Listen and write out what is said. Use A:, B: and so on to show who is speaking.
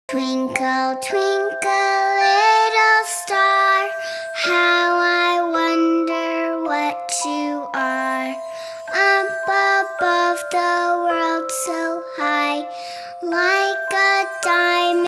A: Twinkle, twinkle, little star, how I wonder what you are. Up above the world so high, like a diamond.